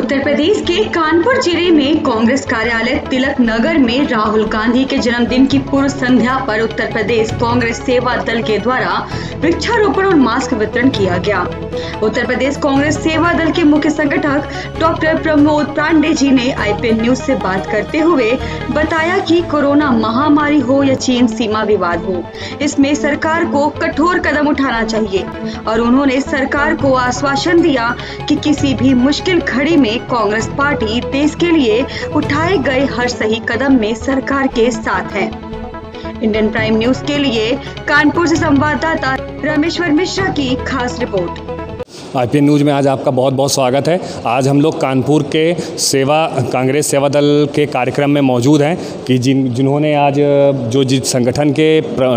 उत्तर प्रदेश के कानपुर जिले में कांग्रेस कार्यालय तिलक नगर में राहुल गांधी के जन्मदिन की पूर्व संध्या पर उत्तर प्रदेश कांग्रेस सेवा दल के द्वारा वृक्षारोपण और मास्क वितरण किया गया। उत्तर प्रदेश कांग्रेस सेवा दल के मुख्य संगठक डॉक्टर प्रमोद पांडे जी ने IPN न्यूज से बात करते हुए बताया कि कोरोना महामारी हो या चीन सीमा विवाद हो, इसमें सरकार को कठोर कदम उठाना चाहिए और उन्होंने सरकार को आश्वासन दिया कि किसी भी मुश्किल घड़ी में कांग्रेस पार्टी देश के लिए उठाए गए हर सही कदम में सरकार के साथ है। इंडियन प्राइम न्यूज के लिए कानपुर से संवाददाता रामेश्वर मिश्रा की खास रिपोर्ट। IPN न्यूज़ में आज आपका बहुत बहुत स्वागत है। आज हम लोग कानपुर के कांग्रेस सेवा दल के कार्यक्रम में मौजूद हैं कि जिन्होंने आज जिस संगठन के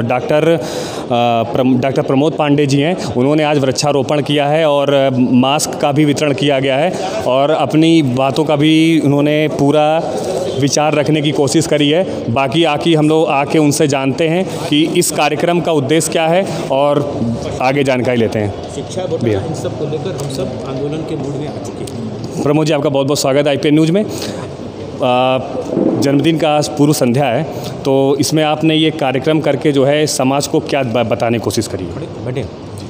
डॉक्टर प्रमोद पांडे जी हैं, उन्होंने आज वृक्षारोपण किया है और मास्क का भी वितरण किया गया है और अपनी बातों का भी उन्होंने पूरा विचार रखने की कोशिश करी है। बाकी हम लोग आके उनसे जानते हैं कि इस कार्यक्रम का उद्देश्य क्या है और आगे जानकारी लेते हैं। शिक्षा बढ़ाना, इन सब को लेकर हम सब आंदोलन के मूड में आ चुके हैं। प्रमोद जी, आपका बहुत बहुत स्वागत है IPN न्यूज़ में। जन्मदिन का आज पूर्व संध्या है, तो इसमें आपने ये कार्यक्रम करके जो है समाज को क्या बताने की कोशिश करी है?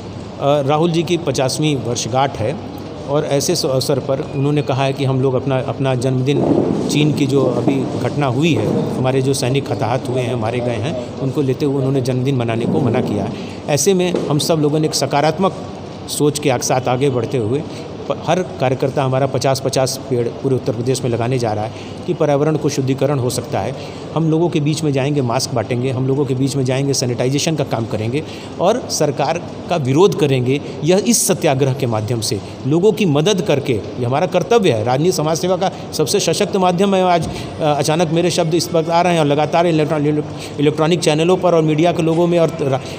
राहुल जी की 50वीं वर्षगांठ है और ऐसे अवसर पर उन्होंने कहा है कि हम लोग अपना जन्मदिन, चीन की जो अभी घटना हुई है, हमारे जो सैनिक हताहत हुए हैं, मारे गए हैं, उनको लेते हुए उन्होंने जन्मदिन मनाने को मना किया है। ऐसे में हम सब लोगों ने एक सकारात्मक सोच के साथ आगे बढ़ते हुए हर कार्यकर्ता हमारा 50-50 पेड़ पूरे उत्तर प्रदेश में लगाने जा रहा है कि पर्यावरण को शुद्धिकरण हो सकता है। हम लोगों के बीच में जाएंगे, मास्क बांटेंगे, हम लोगों के बीच में जाएंगे, सैनिटाइजेशन का काम करेंगे और सरकार का विरोध करेंगे। यह इस सत्याग्रह के माध्यम से लोगों की मदद करके, ये हमारा कर्तव्य है। राजनीति समाज सेवा का सबसे सशक्त माध्यम है। आज अचानक मेरे शब्द इस वक्त आ रहे हैं और लगातार इलेक्ट्रॉनिक चैनलों पर और मीडिया के लोगों में और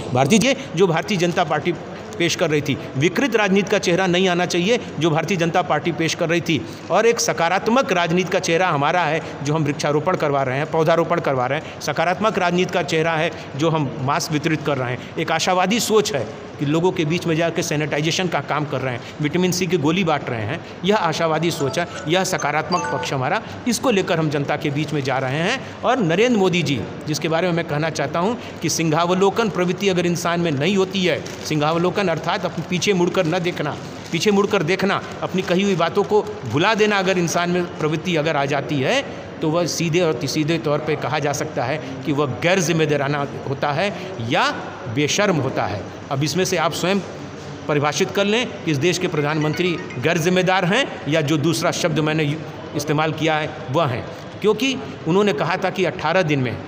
भारतीय जनता पार्टी पेश कर रही थी, विकृत राजनीति का चेहरा नहीं आना चाहिए जो भारतीय जनता पार्टी पेश कर रही थी, और एक सकारात्मक राजनीति का चेहरा हमारा है जो हम वृक्षारोपण करवा रहे हैं, पौधारोपण करवा रहे हैं। सकारात्मक राजनीति का चेहरा है जो हम मास्क वितरित कर रहे हैं। एक आशावादी सोच है कि लोगों के बीच में जाकर सैनिटाइजेशन का काम कर रहे हैं, विटामिन C की गोली बांट रहे हैं। यह आशावादी सोच है, यह सकारात्मक पक्ष हमारा, इसको लेकर हम जनता के बीच में जा रहे हैं। और नरेंद्र मोदी जी, जिसके बारे में मैं कहना चाहता हूं कि सिंहावलोकन प्रवृत्ति अगर इंसान में नहीं होती है, सिंहावलोकन अर्थात अपने पीछे मुड़कर न देखना, पीछे मुड़कर देखना, अपनी कही हुई बातों को भुला देना, अगर इंसान में प्रवृत्ति अगर आ जाती है तो वह सीधे तौर पे कहा जा सकता है कि वह गैर जिम्मेदाराना होता है या बेशर्म होता है। अब इसमें से आप स्वयं परिभाषित कर लें कि इस देश के प्रधानमंत्री गैर जिम्मेदार हैं या जो दूसरा शब्द मैंने इस्तेमाल किया है वह हैं। क्योंकि उन्होंने कहा था कि 18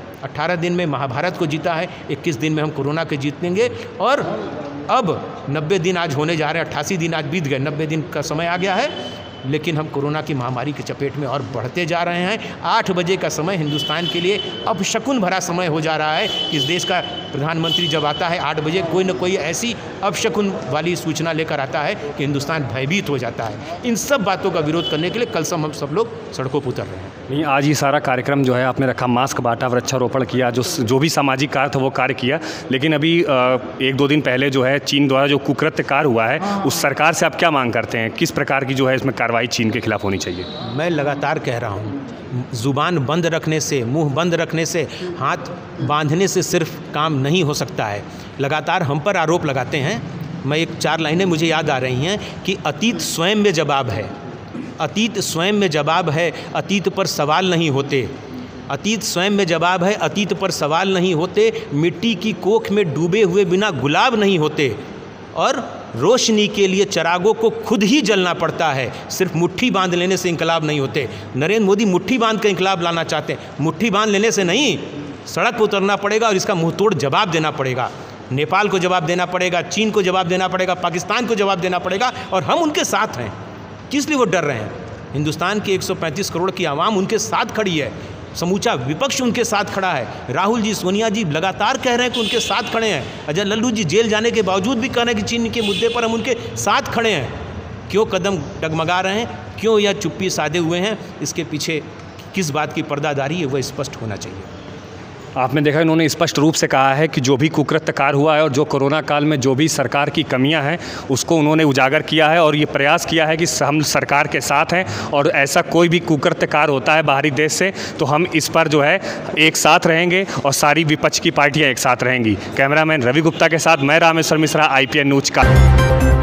दिन में महाभारत को जीता है, 21 दिन में हम कोरोना के जीतेंगे, और अब 90 दिन आज होने जा रहे हैं, 88 दिन आज बीत गए, 90 दिन का समय आ गया है, लेकिन हम कोरोना की महामारी की चपेट में और बढ़ते जा रहे हैं। 8 बजे का समय हिंदुस्तान के लिए अपशकुन भरा समय हो जा रहा है। इस देश का प्रधानमंत्री जब आता है 8 बजे, कोई न कोई ऐसी अपशकुन वाली सूचना लेकर आता है कि हिंदुस्तान भयभीत हो जाता है। इन सब बातों का विरोध करने के लिए कल से हम सब लोग सड़कों पर उतर रहे हैं। नहीं, आज ये सारा कार्यक्रम जो है आपने रखा, मास्क बांटा, वृक्षारोपण किया, जो भी सामाजिक कार्य था वो कार्य किया, लेकिन अभी 1-2 दिन पहले जो है चीन द्वारा जो कुकृत्य कार्य हुआ है, उस सरकार से आप क्या मांग करते हैं? किस प्रकार की जो है इसमें कार्रवाई चीन के खिलाफ होनी चाहिए? मैं लगातार कह रहा हूँ, ज़ुबान बंद रखने से, मुंह बंद रखने से, हाथ बांधने से सिर्फ काम नहीं हो सकता है। लगातार हम पर आरोप लगाते हैं। मैं 4 लाइनें मुझे याद आ रही हैं कि अतीत स्वयं में जवाब है, अतीत स्वयं में जवाब है, अतीत पर सवाल नहीं होते। अतीत स्वयं में जवाब है, अतीत पर सवाल नहीं होते। मिट्टी की कोख में डूबे हुए बिना गुलाब नहीं होते, और रोशनी के लिए चिरागों को खुद ही जलना पड़ता है। सिर्फ मुट्ठी बांध लेने से इंकलाब नहीं होते। नरेंद्र मोदी मुट्ठी बांध कर इंकलाब लाना चाहते हैं। मुट्ठी बांध लेने से नहीं, सड़क पर उतरना पड़ेगा और इसका मुंहतोड़ जवाब देना पड़ेगा। नेपाल को जवाब देना पड़ेगा, चीन को जवाब देना पड़ेगा, पाकिस्तान को जवाब देना पड़ेगा, और हम उनके साथ हैं। किस लिए वो डर रहे हैं? हिंदुस्तान के 135 करोड़ की आवाम उनके साथ खड़ी है, समूचा विपक्ष उनके साथ खड़ा है। राहुल जी, सोनिया जी लगातार कह रहे हैं कि उनके साथ खड़े हैं। अजय लल्लू जी जेल जाने के बावजूद भी कह रहे हैं कि चीन के मुद्दे पर हम उनके साथ खड़े हैं। क्यों कदम डगमगा रहे हैं, क्यों यह चुप्पी साधे हुए हैं? इसके पीछे किस बात की पर्दादारी है, वह स्पष्ट होना चाहिए। आपने देखा इन्होंने स्पष्ट रूप से कहा है कि जो भी कुकृत्यकार हुआ है और जो कोरोना काल में जो भी सरकार की कमियां हैं उसको उन्होंने उजागर किया है और ये प्रयास किया है कि हम सरकार के साथ हैं और ऐसा कोई भी कुकृत्यकार होता है बाहरी देश से तो हम इस पर जो है एक साथ रहेंगे और सारी विपक्ष की पार्टियाँ एक साथ रहेंगी। कैमरामैन रवि गुप्ता के साथ मैं रामेश्वर मिश्रा, IPN न्यूज़ का।